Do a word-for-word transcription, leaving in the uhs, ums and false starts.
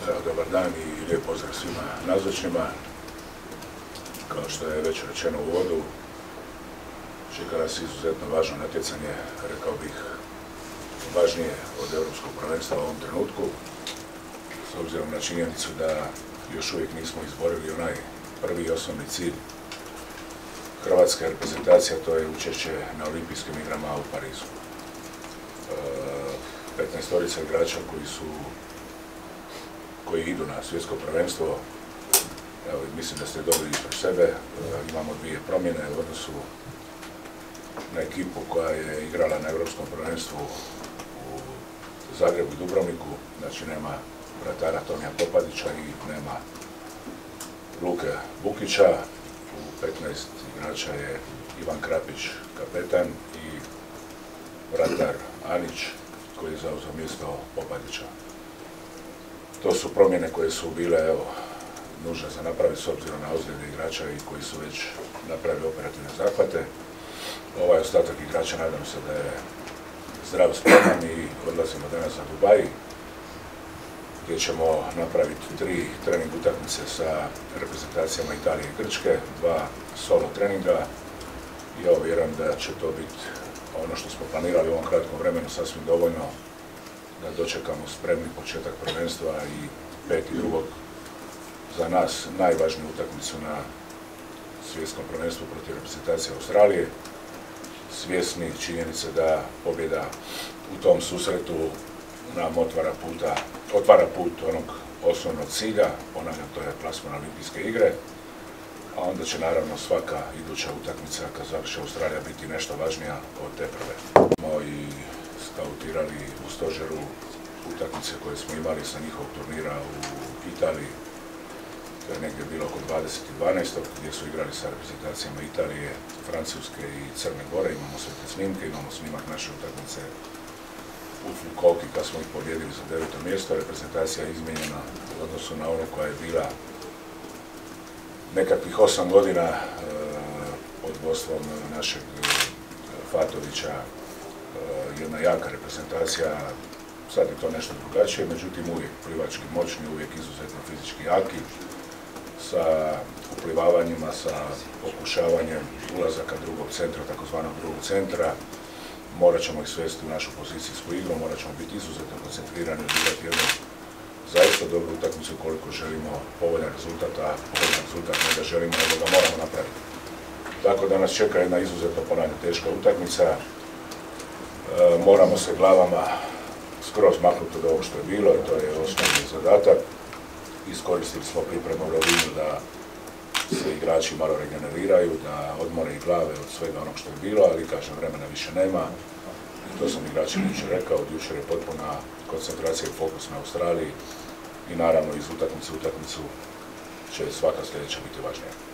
Dobar dan i lijep pozdrav svima nazočnima. Kao što je već rečeno u uvodu, čeka nas izuzetno važno natjecanje, rekao bih važnije od Europskog prvenstva u ovom trenutku, s obzirom na činjenicu da još uvijek nismo izborili onaj prvi i osnovni cilj Hrvatske reprezentacija, to je učešće na olimpijskim igrama u Parizu. petnaestorica igrača koji su koji idu na svjetsko prvenstvo, evo, mislim da ste dobili ispred sebe, imamo dvije promjene u odnosu na ekipu koja je igrala na Europskom prvenstvu u Zagrebu i Dubrovniku, znači nema vratara Tomija Popadića i nema Luke Bukića. U petnaest igrača je Ivan Krapić kapetan i vratar Anić koji je zauzeo mjesto Popadića. To su promjene koje su bile, evo, nužne za napraviti s obzirom na ozljede igrača i koji su već napravili operativne zahvate. Ovaj ostatak igrača nadam se da je zdrav, spreman i odlazimo danas za Dubai, gdje ćemo napraviti tri trening utakmice sa reprezentacijama Italije i Grčke, dva solo treninga i evo, vjerujem da će to biti ono što smo planirali u ovom kratkom vremenu sasvim dovoljno da dočekamo spremni početak prvenstva i peti drugog za nas najvažniju utakmicu na svjetskom prvenstvu protiv reprezentacije Australije. Svjesni činjenice da pobjeda u tom susretu nam otvara, puta, otvara put onog osnovnog cilja, ponavljam, to je plasman na olimpijske igre, a onda će naravno svaka iduća utakmica kad završi Australija biti nešto važnija od te prve. Smo i skautirali u stožeru utakmice koje smo imali sa njihovog turnira u Italiji. To je negdje bilo oko dvadeset dvanaest gdje su igrali sa reprezentacijama Italije, Francuske i Crne Gore. Imamo sve te snimke, imamo snimak naše utakmice u Fukuoki kad smo ih pobjedili za deveto mjesto. Reprezentacija je izmijenjena u odnosu na onu koja je bila nekakvih osam godina e, pod vodstvom našeg e, Fatovića, e, jedna jaka reprezentacija. Sad je to nešto drugačije, međutim uvijek plivački moćni, uvijek izuzetno fizički jaki, sa uplivavanjima, sa pokušavanjem ulazaka drugog centra, takozvanog drugog centra. Morat ćemo ih svesti u našu pozicijsku igru, morat ćemo biti izuzetno koncentrirani, odigrati jednu zaista dobru utakmicu koliko želimo povoljan rezultat, a povoljan rezultat ne da želimo, nego ga moramo napraviti. Tako da nas čeka jedna izuzetno, ponavljam, teška utakmica. E, moramo se glavama skroz maknuti od ovo što je bilo, i to je osnovni zadatak. Iskoristili smo pripremu u Rovinju da se igrači malo regeneriraju, da odmore i glave od svega onog što je bilo, ali kažem, vremena više nema. I to sam igračima jučer rekao, od jučer je potpuna koncentracija i fokus na Australiji i naravno iz utakmice u utakmicu će svaka sljedeća biti važnija.